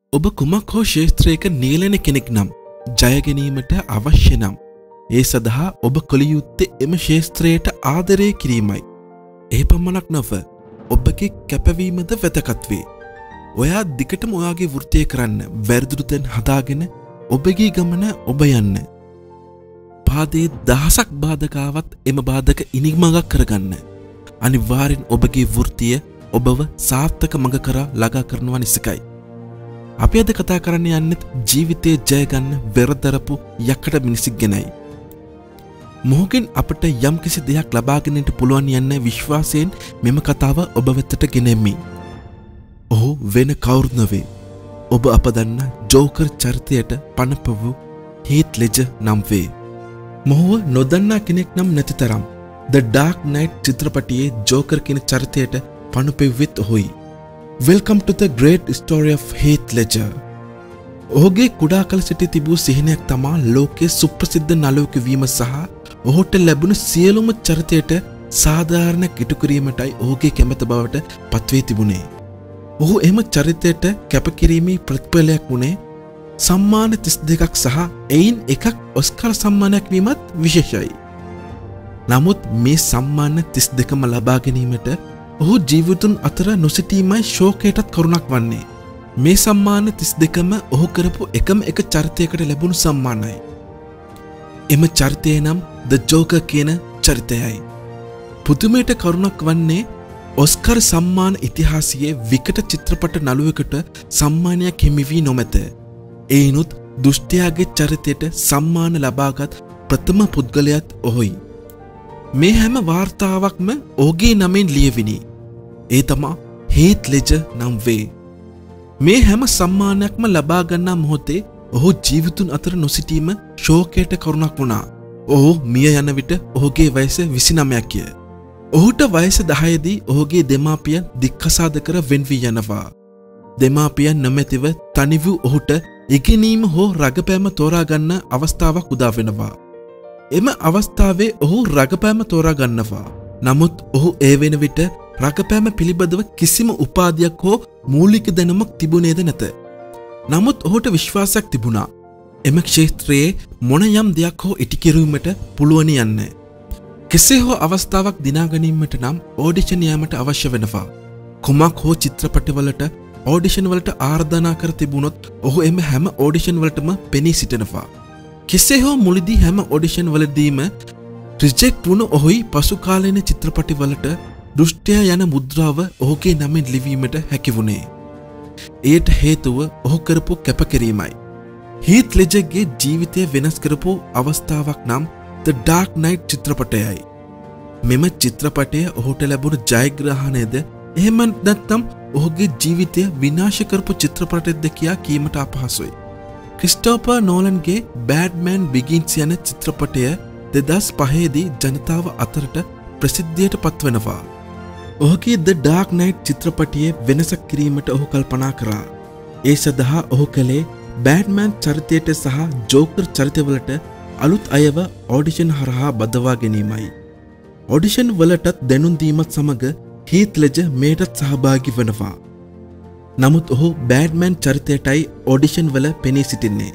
ඔබ කුමක් හෝ ශේත්‍රයක නියැලෙන කෙනෙක් නම් ජය ගැනීමට අවශ්‍ය නම් ඒ සඳහා ඔබ කළ යුත්තේ එම ශේත්‍රයට ආදරය කිරීමයි. ඒ පමණක් නොව ඔබගේ කැපවීමද වැදගත් වේ. ඔයා දිගටම ඔයාගේ වෘත්තිය කරන්න වැරදුරු තැන් හදාගෙන ඔබගේ ගමන ඔබ යන්න. පාදයේ දහසක් බාධකාවත් එම බාධක ඉනිමඟක් කරගන්න. අනිවාර්යෙන් ඔබගේ වෘත්තිය ඔබව සාර්ථක මඟ කරා ළඟා කරනවා නිසකයි. අපි අද කතා කරන්න යන්නේ ජීවිතයේ ජය ගන්න වෙරදරපු යකඩ මිනිසෙක් ගැනයි. මොහොගෙන් අපට යම්කිසි දෙයක් ලබා ගැනීමට පුළුවන් යන්න විශ්වාසයෙන් මෙම කතාව ඔබ වෙතට ගෙනෙමි. ඔහු වෙන කවුරුත් නෙවේ. ඔබ අප දන්න ජෝකර් චරිතයට පනපවූ හීත් ලෙජර් නම් වේ. මොහුව නොදන්නා කෙනෙක් නම් නැති තරම් The Dark Knight චිත්‍රපටයේ ජෝකර් කියන චරිතයට පනපෙව්වෙත් ඔහුයි. Welcome to the great story of Heath Ledger. ඔහුගේ කුඩා කල සිටි තිබූ සිහිනයක් තමා ලෝකයේ සුප්‍රසිද්ධ නළුවෙකු වීම සහ ඔහුට ලැබුණු සියලුම චරිතයට සාධාරණ කිටු කිරීමටයි ඔහුගේ කැමැත්ත බවට පත්වී තිබුණේ. ඔහු එම චරිතයට කැපකිරීමේ ප්‍රතිඵලයක් වුණේ සම්මාන 32ක් සහ එයින් එකක් ඔස්කර් සම්මානයක් වීමත් විශේෂයි. නමුත් මේ සම්මාන 32ම ලබා ගැනීමට ඔහු ජීවිතුන් අතර නොසිටීමයි ශෝකයටත් කරුණක් වන්නේ. මේ සම්මාන 32ම ඔහු කරපු එකම එක චරිතයකට ලැබුණු සම්මානයි. එම චරිතය නම් The Joker කියන චරිතයයි. පුදුමයට කරුණක් වන්නේ ඔස්කර් සම්මාන ඉතිහාසයේ විකට චිත්‍රපට නළුවෙකුට සම්මානයක් හිමි වී නොමැත. එයිනුත් දුෂ්ටයාගේ චරිතයට සම්මාන ලබාගත් ප්‍රථම පුද්ගලයාත් ඔහුයි. මේ හැම වාර්තාවක්ම ඔහුගේ නමෙන් ලියවිනි. ඒ තමා හීත් ලෙජර් නම් වේ. මේ හැම සම්මානයක්ම ලබා ගන්නා මොහොතේ ඔහු ජීවිතුන් අතර නොසිටීම ශෝකයට කරුණක් වුණා. ඔහු මිය යන විට ඔහුගේ වයස 29ක්ය. ඔහුට වයස 10 දී ඔහුගේ දෙමාපියන් දික්කසාද කර වෙන් වී යනවා. දෙමාපියන් නොමැතිව තනි වූ ඔහුට ඉගෙනීම හෝ රඟපෑම තෝරා ගන්න අවස්ථාවක් උදා වෙනවා. එම අවස්ථාවේ ඔහු රඟපෑම තෝරා ගන්නවා. නමුත් ඔහු ඒ වෙන විට රඟපෑම පිළිබඳව කිසිම උපාධියක් හෝ මූලික දැනුමක් තිබුණේද නැත. නමුත් ඔහුට විශ්වාසයක් තිබුණා. එම ක්ෂේත්‍රයේ මොන යම් දෙයක් හෝ ඉටි කිරීමට පුළුවන් යන්න. කෙසේ හෝ අවස්ථාවක් දිනා ගැනීමට නම් ඕඩිෂන් යාමට අවශ්‍ය වෙනවා. කුමක් හෝ චිත්‍රපටවලට ඕඩිෂන් වලට ආරාධනා කර තිබුණොත් ඔහු එම හැම ඕඩිෂන් වලටම පෙනී සිටිනවා. කෙසේ හෝ මුලදී හැම ඕඩිෂන් වලදීම රිජෙක්ට් වුණ ඔහුයි පසු කාලීන චිත්‍රපටවලට දුෂ්ටයා යන මුද්‍රාව ඔහුගේ නමින් ලිවීමට හැකි වුණේ. එයට හේතුව ඔහු කරපු කැපකිරීමයි. හීත් ලෙජර්ගේ ජීවිතය වෙනස් කරපු අවස්ථාවක් නම් The Dark Knight චිත්‍රපටයයි. මෙම චිත්‍රපටය ඔහුට ලැබුණු ජයග්‍රහණයද එහෙම නැත්නම් ඔහුගේ ජීවිතය විනාශ කරපු චිත්‍රපටයක්ද කියා කීමට අපහසුයි. ක්‍රිස්ටෝෆර් නෝලන්ගේ බෑට්මෑන් බිගින්ස් යන චිත්‍රපටය 2005 දී ජනතාව අතරට ප්‍රසිද්ධියට පත්වෙනවා. ඔහුගේ The Dark Knight චිත්‍රපටයේ වෙනසක් කිරීමට ඔහු කල්පනා කරා. ඒ සඳහා ඔහු කළේ බෑට්මෑන් චරිතයට සහ ජෝකර් චරිතවලට අලුත් අයව ඕඩිෂන් හරහා බදවා ගැනීමයි. ඕඩිෂන් වලටත් දැනුම් දීමත් සමග හීත් ලෙජර් මේටත් සහභාගී වෙනවා. නමුත් ඔහු බෑට්මෑන් චරිතයටයි ඕඩිෂන් වල පෙනී සිටින්නේ.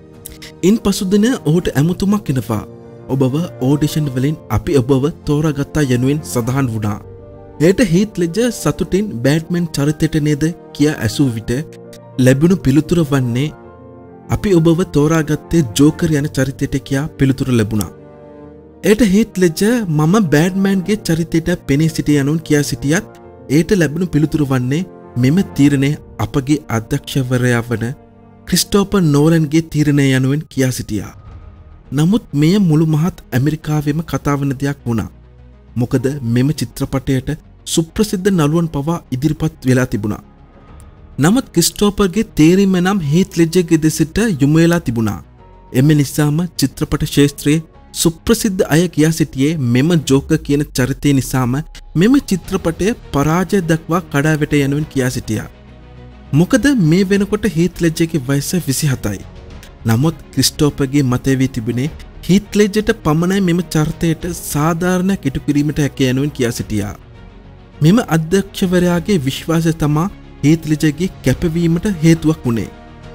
ඉන්පසු දින ඔහුට ඇමතුමක් එනවා. ඔබව ඕඩිෂන් වලින් අපි ඔබව තෝරාගත්තා යනුවෙන් සඳහන් වුණා. එයට හීත් ලෙජර් සතුටින් බෑට්මෑන් චරිතයට නේද කියා ඇසූ විට ලැබුණු පිළිතුර වන්නේ අපි ඔබව තෝරාගත්තේ ජෝකර් යන චරිතයට කියා පිළිතුර ලැබුණා. එයට හීත් ලෙජර් මම බෑට්මෑන්ගේ චරිතයට පෙනී සිටිය යනුවෙන් කියා සිටියත් එයට ලැබුණු පිළිතුර වන්නේ මෙම තීරණය අපගේ අධ්‍යක්ෂවරයා වන ක්‍රිස්ටෝෆර් නෝලන්ගේ තීරණය යනුවෙන් කියා සිටියා. නමුත් මෙය මුළු මහත් ඇමරිකාවෙම කතා වන දෙයක් වුණා. මොකද මෙම චිත්‍රපටයට සුප්‍රසිද්ධ නළුවන් පවා ඉදිරිපත් වෙලා තිබුණා. නමුත් ක්‍රිස්ටෝෆර්ගේ තේරීම නම් හීත් ලෙජර්ගේ දෙසට යොමු වෙලා තිබුණා. එම නිසාම චිත්‍රපට ශාස්ත්‍රයේ සුප්‍රසිද්ධ අය කියා සිටියේ මෙම ජෝකර් කියන චරිතය නිසාම මෙම චිත්‍රපටය පරාජය දක්වා කඩා වැට යනුවෙන් කියා සිටියා. මොකද මේ වෙනකොට හීත් ලෙජර්ගේ වයස 27යි. නමුත් ක්‍රිස්ටෝෆර්ගේ මතය වී තිබුණේ හීත් ලෙජර්ට පමණයි මෙම චරිතයට සාධාරණ කිටු කිරීමට හැකිය යනුවෙන් කියා සිටියා. මෙම අධ්‍යක්ෂවරයාගේ විශ්වාසය තමා හීත් ලෙජර්ගේ කැපවීමට හේතුවක් වුණේ.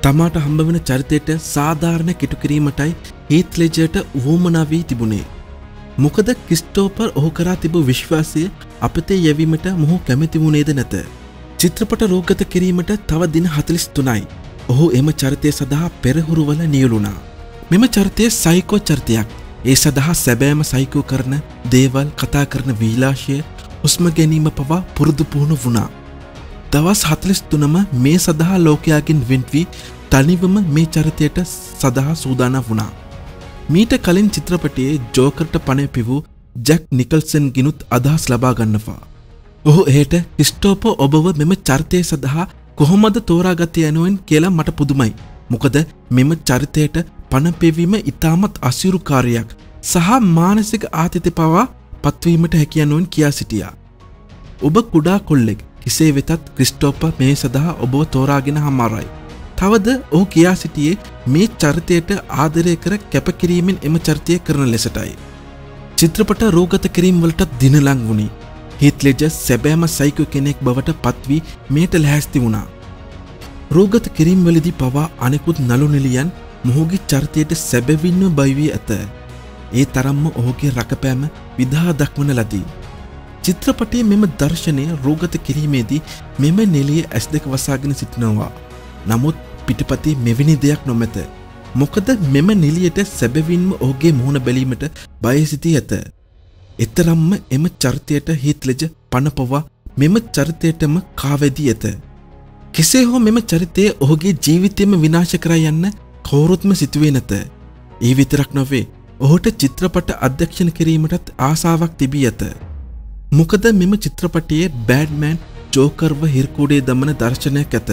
තමාට හම්බ වෙන චරිතයට සාධාරණ කිටු කිරීමටයි හීත් ලෙජර්ට වුවමනා වී තිබුණේ. මොකද ක්‍රිස්ටෝපර් ඔහු කරා තිබූ විශ්වාසය අපතේ යැවීමට මොහු කැමති වුණේද නැත. චිත්‍රපට රූගත කිරීමට තව දින 43යි. ඔහු එම චරිතය සඳහා පෙරහුරුවල නියලුණා. මෙම චරිතය සයිකෝ චරිතයක්. ඒ සඳහා සැබෑම සයිකෝ කරන දේවල් කතා කරන විලාශය හුස්ම ගැනීම පවා පුරුදු පුහුණු වුණා. දවස් 43ම මේ සඳහා ලෝකයාගෙන් වෙන් වී තනිවම මේ චරිතයට සඳහා සූදානම් වුණා. මීට කලින් චිත්‍රපටයේ ජෝකර්ට පණ පිවූ ජැක් නිකල්සන් ගිනුත් අදහස් ලබා ගන්නවා. ඔහු එයට ක්‍රිස්ටෝපර් ඔබව මෙම චරිතය සඳහා කොහොමද තෝරාගත්තේ යනුවෙන් කියලා මට පුදුමයි. මොකද මෙම චරිතයට පණ පෙවීම ඉතාමත් අසීරු කාර්යයක් සහ මානසික ආතති පවා පත්වීමට හැකි යනුවෙන් කියා සිටියා. ඔබ කුඩා කොල්ලෙක්. කෙසේ වෙතත් ක්‍රිස්ටෝපර් මේ සඳහා ඔබව තෝරාගෙන හමාරයි. තවද ඔහු කියා සිටියේ මේ චරිතයට ආදරය කර කැපකිරීමෙන් එම චරිතය කරන ලෙසටයි. චිත්‍රපට රූගත කිරීම වලට දින ලං වුණේ. හීත් ලෙජර් සැබෑම සයිකෝ කෙනෙක් බවට පත්වී මේට ලැහැස්ති වුණා. රූගත කිරීම වලදී පවා අනෙකුත් නළු නිළියන් මොහුගේ චරිතයට සැබවින්ම බය වී ඇත. ඒ තරම්ම ඔහුගේ රකපෑම විදහා දක්වන ලදී. චිත්‍රපටයේ මෙම දර්ශනය රූගත කිරීමේදී මෙම නිළිය ඇස් දෙක වසාගෙන සිටිනවා. නමුත් පිටපතේ මෙවැනි දෙයක් නොමැත. මොකද මෙම නිළියට සැබවින්ම ඔහුගේ මුහුණ බැලීමට බය සිටී ඇත. එතරම්ම එම චරිතයට හීත් ලෙජර් පණ පවා මෙම චරිතයටම කාවැදී ඇත. කෙසේ හෝ මෙම චරිතය ඔහුගේ ජීවිතයම විනාශ කර යන්න කවුරුත්ම සිතුවේ නැත. ඒ විතරක් නොවේ ඔහුට චිත්‍රපට අධ්‍යක්ෂණය කිරීමටත් ආසාවක් තිබී ඇත. මොකද මෙම චිත්‍රපටයේ බෑඩ්මෑන් ජෝකර්ව හිරකුඩේ දමන දර්ශනයක් ඇත.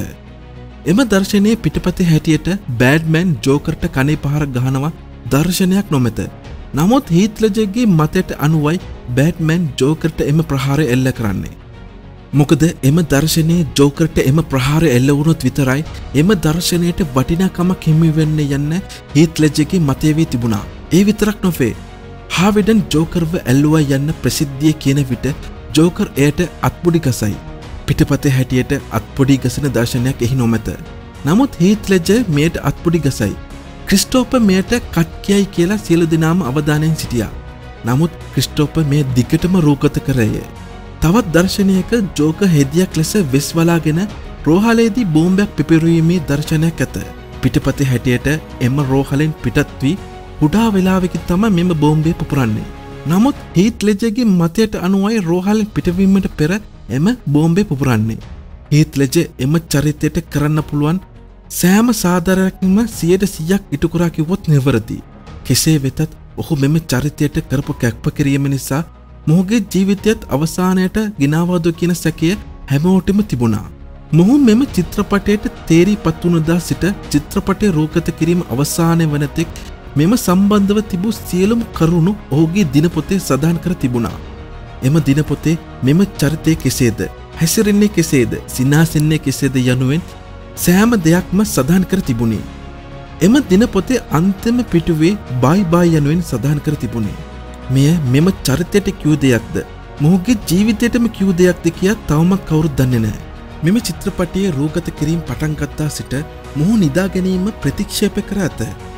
එම දර්ශනයේ පිටපතේ හැටියට බෑඩ්මෑන් ජෝකර්ට කනේ පහර ගහනවා දර්ශනයක් නොමැත. නමුත් හීත් ලෙජර්ගේ මතයට අනුවයි බෑඩ්මෑන් ජෝකර්ට එම ප්‍රහාරය එල්ල කරන්නේ. මොකද එම දර්ශනයේ ජෝකර්ට එම ප්‍රහාරය එල්ල වුණොත් විතරයි එම දර්ශනයට වටිනාකමක් හිමි වෙන්නේ යන්න හීත් ලෙජර්ගේ මතය වී තිබුණා. ඒ විතරක් නොවේ හාවිඩන් ජෝකර්ව ඇල්ලුවා යන්න ප්‍රසිද්ධිය කියන විට ජෝකර් එයට අත්පොඩි ගසයි. පිටපතේ හැටියට අත්පොඩි ගසන දර්ශනයක් එහි නොමැත. නමුත් හීත් ලෙජර් මෙයට අත්පොඩි ගසයි. ක්‍රිස්ටෝපර් මෙයට කට් කියයි කියලා සියලු දෙනාම අවධානයෙන් සිටියා. නමුත් ක්‍රිස්ටෝපර් මේ දිගටම රූගත කරේය. තවත් දර්ශනයක ජෝකර් හෙදියක් ලෙස වෙස් වලාගෙන රෝහලේදී බෝම්බයක් පිපිරීමේ දර්ශනයක් ඇත. පිටපතේ හැටියට එම රෝහලෙන් පිටත් වී කුඩා වෙලාවකින් තමයි මෙම බෝම්බය පුපුරන්නේ. නමුත් හීත් ලෙජර්ගේ මතයට අනුවයි රෝහලෙන් පිටවීමට පෙර එම බෝම්බය පුපුරන්නේ. හීත් ලෙජර් එම චරිතයට කරන්න පුළුවන් සෑම සාධාරණයක්ම 100% ඉටු කරා කිව්වොත් නිවැරදි. කෙසේ වෙතත් ඔහු මෙම චරිතයට කරපු කැපකිරීම නිසා මොහුගේ ජීවිතයත් අවසානයට ගෙනාවද කියන සැකය හැමෝටම තිබුණා. මොහු මෙම චිත්‍රපටයට තේරීපත් වුණදා සිට චිත්‍රපටයේ රූගත කිරීම අවසානය වන තෙක් මෙම සම්බන්ධව තිබූ සියලුම කරුණු ඔහුගේ දිනපොතේ සඳහන් කර තිබුණා. එම දිනපොතේ මෙම චරිතය කෙසේද, හැසිරෙන්නේ කෙසේද, සිනාසෙන්නේ කෙසේද යනුවෙන් සෑම දෙයක්ම සඳහන් කර තිබුණේ. එම දිනපොතේ අන්තිම පිටුවේ බයි බයි යනුවෙන් සඳහන් කර තිබුණේ. මෙය මෙම චරිතයට කිව් දෙයක්ද, මොහුගේ ජීවිතයටම කිව් දෙයක්ද කියා තවමත් කවුරුත් දන්නේ නැහැ. මෙම චිත්‍රපටයේ රූගත කිරීම පටන් ගත්තා සිට මොහු නිදා ගැනීම ප්‍රතික්ෂේප කර ඇත.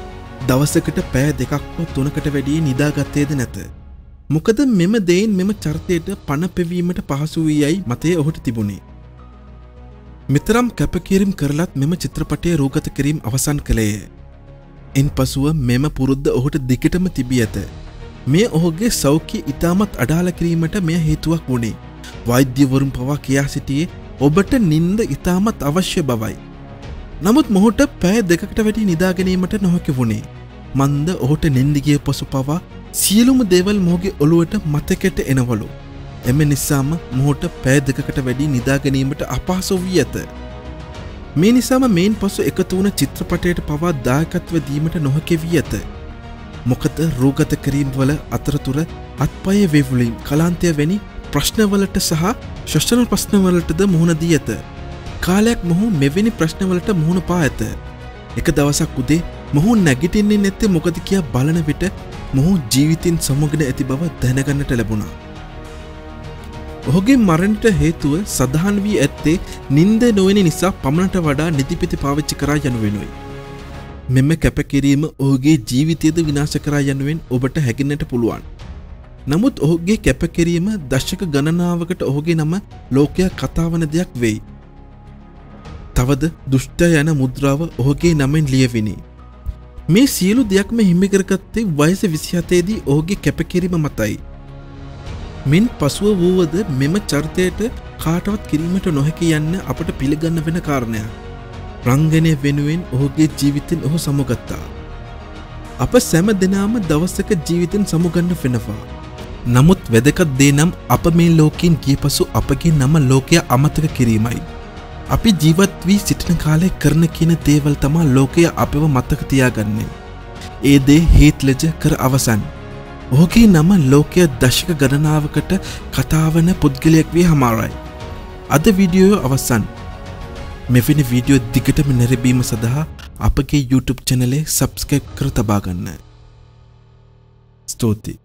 දවසකට පැය 2ක් හෝ 3කට වැඩිය නිදාගත්තේද නැත. මොකද මෙම දෙයින් මෙම චරිතයට පණ පෙවීමට පහසු වී යයි මතය ඔහුට තිබුණේ. මෙතරම් කැපකිරීම කරලත් මෙම චිත්‍රපටයේ රූගත කිරීම අවසන් කළේය. ඉන්පසුව මෙම පුරුද්ද ඔහුට දිගටම තිබී ඇත. මේ ඔහුගේ සෞඛ්‍ය ඉතාමත් අඩාල කිරීමට මෙය හේතුවක් වුණේ. වෛද්‍යවරුන් පවා කියා සිටියේ ඔබට නිින්ද ඉතාමත් අවශ්‍ය බවයි. නමුත් මොහුට පැය 2කට වැඩි නිදා ගැනීමට නොහැකි වුණේ. මන්ද ඔහුට නිින්ද ගිය පසු පවා සියලුම දේවල් මොහුගේ ඔළුවට මතකයට එනවලු. එම නිසාම මොහුට පැය 2කට වැඩි නිදා ගැනීමට අපහසු වී ඇත. මේ නිසාම මේන් පසු එකතු වුණ චිත්‍රපටයට පවා දායකත්ව දීමට නොහැකි වී ඇත. මොකද රූගත කිරීම වල අතරතුර අත්පය වේවුලින් කලාන්තය වැනි ප්‍රශ්නවලට සහ ශ්වසන ප්‍රශ්නවලටද මුහුණ දී ඇත. කාලයක් මොහු මෙවැනි ප්‍රශ්නවලට මුහුණ පා ඇත. එක දවසක් උදේ මොහු නැගිටින්නේ නැත්තේ මොකද කියා බලන විට මොහු ජීවිතින් සමගන ඇති බව දැනගන්නට ලැබුණා. ඔහුගේ මරණයට හේතුව සඳහන් වී ඇත්තේ නිින්ද නොවන නිසා පමණට වඩා නිදිපිති පාවිච්චි කරා යනුවෙනුයි. මෙම කැපකිරීම ඔහුගේ ජීවිතයද විනාශ කරා යනුවෙන් ඔබට හැඟෙන්නට පුළුවන්. නමුත් ඔහුගේ කැපකිරීම දශක ගණනාවකට ඔහුගේ නම ලෝකයා කතා වන දෙයක් වෙයි. තවද දුෂ්ට යන මුද්‍රාව ඔහුගේ නමෙන් ලියවිනි. මේ සියලු දෙයක්ම හිමි කරගත්තේ වයස 27 දී ඔහුගේ කැපකිරීම මතයි. මින් පසුව වූවද මෙම චරිතයට කාටවත් කිරීමට නොහැකි යන්න අපට පිළිගන්න වෙන කාරණයක්. රංගනය වෙනුවෙන් ඔහුගේ ජීවිතෙන් ඔහු සමුගත්තා. අප සෑම දෙනාම දවසක ජීවිතෙන් සමුගන්න වෙනවා. නමුත් වැදගත් දේ නම් අප මේ ලෝකයෙන් ගිය පසු අපගේ නම ලෝකයා අමතක කිරීමයි. අපි ජීවත් වී සිටින කාලේ කරන කියන දේවල් තමා ලෝකයා අපව මතක තියාගන්නේ. ඒ දේ හීත් ලෙජර් කර අවසන්. ඔහුගේ නම ලෝකයා දශක ගණනාවකට කතාවන පුද්ගලයෙක් වී හමාරයි. අද වීඩියෝ අවසන්. මෙවැනි වීඩියෝ දිගටම නැරඹීම සඳහා අපගේ YouTube channel එක subscribe කර තබා ගන්න. ස්තුතියි.